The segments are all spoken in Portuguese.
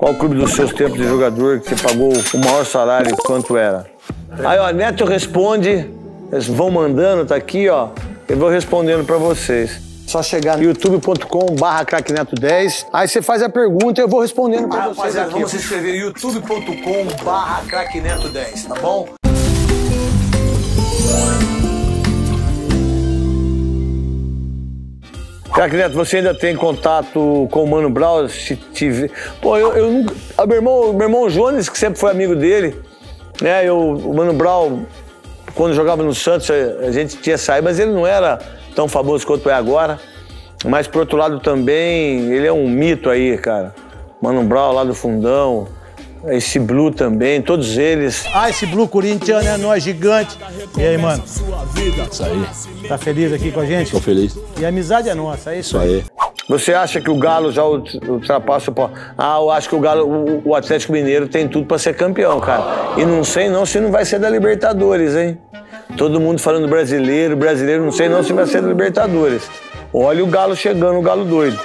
Qual clube dos seus tempos de jogador que você pagou o maior salário, quanto era? Aí, ó, Neto responde, eles vão mandando, tá aqui, ó. Eu vou respondendo pra vocês. Só chegar no youtube.com/craqueneto10. Aí você faz a pergunta e eu vou respondendo pra vocês. Rapaziada, vamos se inscrever youtube.com/craqueneto10, tá bom? Craque Neto, você ainda tem contato com o Mano Brown? Se tiver... Pô, eu nunca... Meu irmão Jones, que sempre foi amigo dele, né? O Mano Brown, quando jogava no Santos, a gente tinha saído, mas ele não era tão famoso quanto é agora. Mas, por outro lado, também, ele é um mito aí, cara. Mano Brown lá do fundão, esse Blue também, todos eles. Ah, esse Blue corintiano é nós, gigante. E aí, mano? Isso aí. Tá feliz aqui com a gente? Tô feliz. E a amizade é nossa, é isso aí. Você acha que o Galo já ultrapassa o... Ah, eu acho que o Galo, o Atlético Mineiro tem tudo pra ser campeão, cara. E não sei não se não vai ser da Libertadores, hein? Todo mundo falando brasileiro, não sei não se vai ser da Libertadores. Olha o Galo chegando, o Galo doido.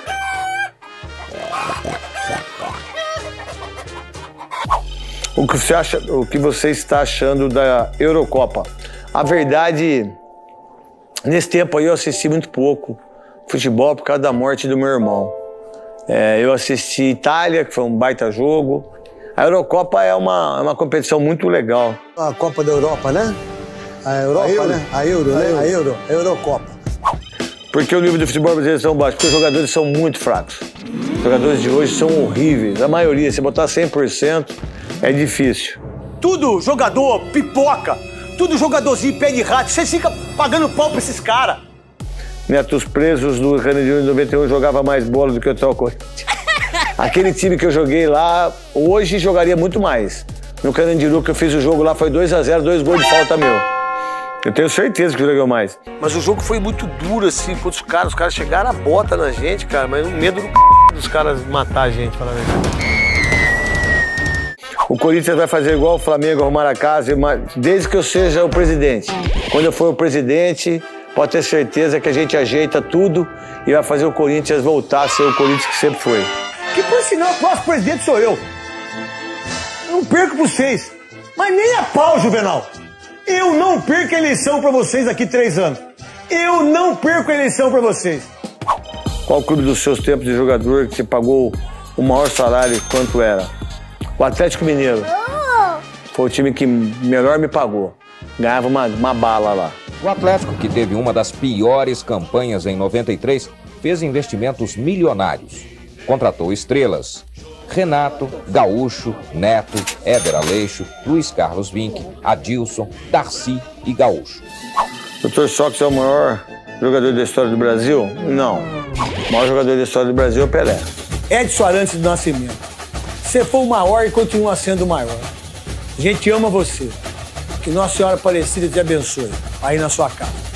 O que você está achando da Eurocopa? A verdade, nesse tempo aí eu assisti muito pouco futebol por causa da morte do meu irmão. Eu assisti Itália, que foi um baita jogo. A Eurocopa é uma competição muito legal. A Copa da Europa, né? A Europa, né? A Euro, né? A Eurocopa. Porque o nível do futebol brasileiro é baixo, porque os jogadores são muito fracos. Os jogadores de hoje são horríveis. A maioria, se botar 100%, é difícil. Tudo jogador pipoca, tudo jogadorzinho pé de rato. Você fica pagando pau pra esses caras. Neto, os presos do Carandiru em 91 jogavam mais bola do que o Tel Corinthians. Aquele time que eu joguei lá, hoje jogaria muito mais. No Carandiru, que eu fiz o jogo lá, foi 2-0, 2 gols de falta meu. Eu tenho certeza que jogou mais. Mas o jogo foi muito duro, assim, contra os caras chegaram a bota na gente, cara, mas o medo dos caras matar a gente, para ver. O Corinthians vai fazer igual o Flamengo, arrumar a casa, desde que eu seja o presidente. Quando eu for o presidente, pode ter certeza que a gente ajeita tudo e vai fazer o Corinthians voltar a ser o Corinthians que sempre foi. Que por sinal, o próximo presidente sou eu. Não perco pra vocês. Mas nem a pau, Juvenal. Eu não perco a eleição pra vocês daqui 3 anos. Eu não perco a eleição pra vocês. Qual clube dos seus tempos de jogador que você pagou o maior salário, quanto era? O Atlético Mineiro. Foi o time que melhor me pagou. Ganhava uma bala lá. O Atlético, que teve uma das piores campanhas em 93, fez investimentos milionários. Contratou estrelas. Renato, Gaúcho, Neto, Éder Aleixo, Luiz Carlos Vinck, Adilson, Darcy e Gaúcho. Dr. Sócrates é o maior jogador da história do Brasil? Não. O maior jogador da história do Brasil é o Pelé. Edson Arantes do Nascimento. Você foi o maior e continua sendo o maior. A gente ama você. Que Nossa Senhora Aparecida te abençoe aí na sua casa.